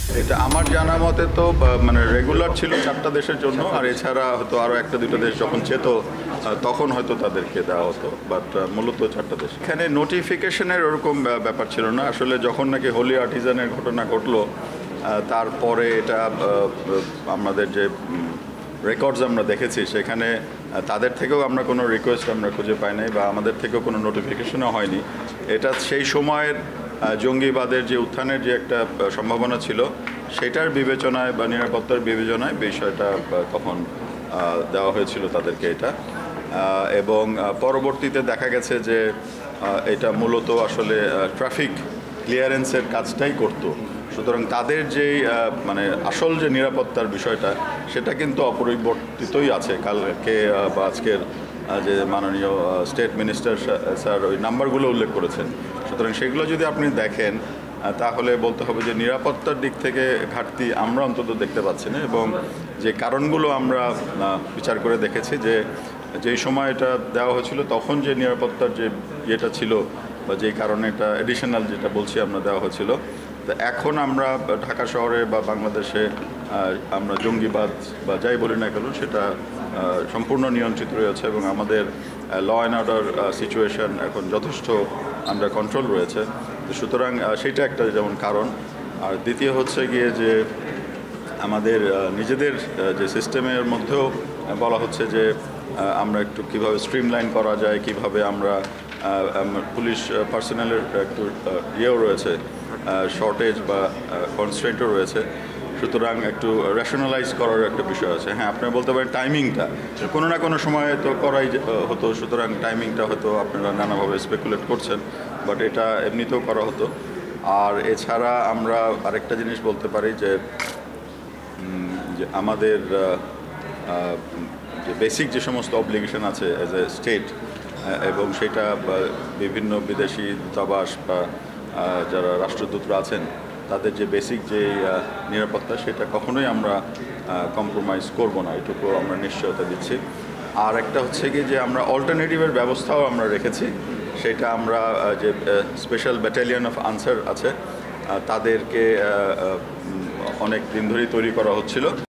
এটা আমার জানা মতে তো মানে রেগুলার ছিল 4টা দেশের জন্য, আর এছাড়া হয়তো আরও 1-2টা দেশ যখন যেত তখন হয়তো তাদেরকে দেওয়া হতো, বাট মূলত 4টা দেশ। এখানে নোটিফিকেশনের ওরকম ব্যাপার ছিল না আসলে। যখন নাকি হোলি আর্টিজানের ঘটনা ঘটলো তারপরে এটা আমাদের যে রেকর্ডস আমরা দেখেছি সেখানে তাদের থেকেও আমরা কোনো রিকোয়েস্ট আমরা খুঁজে পাই নাই, বা আমাদের থেকেও কোনো নোটিফিকেশনও হয়নি। এটা সেই সময়ের জঙ্গিবাদের যে উত্থানের যে একটা সম্ভাবনা ছিল সেটার বিবেচনায় বা নিরাপত্তার বিবেচনায় বিষয়টা তখন দেওয়া হয়েছিল তাদেরকে এটা। এবং পরবর্তীতে দেখা গেছে যে এটা মূলত আসলে ট্রাফিক ক্লিয়ারেন্সের কাজটাই করতো। সুতরাং তাদের যেই মানে আসল যে নিরাপত্তার বিষয়টা সেটা কিন্তু অপরিবর্তিতই আছে। কালকে বা আজকের যে মাননীয় স্টেট মিনিস্টার স্যার ওই নাম্বারগুলো উল্লেখ করেছেন। সুতরাং সেগুলো যদি আপনি দেখেন তাহলে বলতে হবে যে নিরাপত্তার দিক থেকে ঘাটতি আমরা অন্তত দেখতে পাচ্ছি না। এবং যে কারণগুলো আমরা বিচার করে দেখেছি যে যেই সময় এটা দেওয়া হয়েছিল তখন যে নিরাপত্তার যে ইয়েটা ছিল বা যেই কারণে এটা এডিশনাল যেটা বলছি আমরা দেওয়া হয়েছিল, তো এখন আমরা ঢাকা শহরে বা বাংলাদেশে আমরা জঙ্গিবাদ বা যাই বলি না কেন সেটা সম্পূর্ণ নিয়ন্ত্রিত রয়েছে এবং আমাদের ল অ্যান্ড অর্ডার সিচুয়েশন এখন যথেষ্ট আন্ডার কন্ট্রোল রয়েছে। সুতরাং সেইটা একটা যেমন কারণ। আর দ্বিতীয় হচ্ছে গিয়ে যে আমাদের নিজেদের যে সিস্টেমের মধ্যেও বলা হচ্ছে যে আমরা একটু কীভাবে স্ট্রিমলাইন করা যায়, কিভাবে আমরা পুলিশ পার্সোনালের একটু ইয়েও রয়েছে, শর্টেজ বা কনস্ট্রেন্টও রয়েছে। সুতরাং একটু রেশনালাইজ করার একটা বিষয় আছে। হ্যাঁ, আপনারা বলতে পারেন টাইমিংটা কোনো না কোনো সময় তো করাই হতো, সুতরাং টাইমিংটা হয়তো আপনারা নানাভাবে স্পেকুলেট করছেন, বাট এটা এমনিতেও করা হতো। আর এছাড়া আমরা আরেকটা জিনিস বলতে পারি যে আমাদের যে বেসিক যে সমস্ত অব্লিগেশন আছে অ্যাজ এ স্টেট, এবং সেটা বিভিন্ন বিদেশি দূতাবাস বা যারা রাষ্ট্রদূতরা আছেন তাদের যে বেসিক যে নিরাপত্তা সেটা কখনোই আমরা কম্প্রোমাইজ করব না, এটুকু আমরা নিশ্চয়তা দিচ্ছি। আর একটা হচ্ছে কি যে আমরা অল্টারনেটিভের ব্যবস্থাও আমরা রেখেছি। সেটা আমরা যে স্পেশাল ব্যাটালিয়ন অফ আনসার আছে তাদেরকে অনেক দিন ধরেই তৈরি করা হচ্ছিল।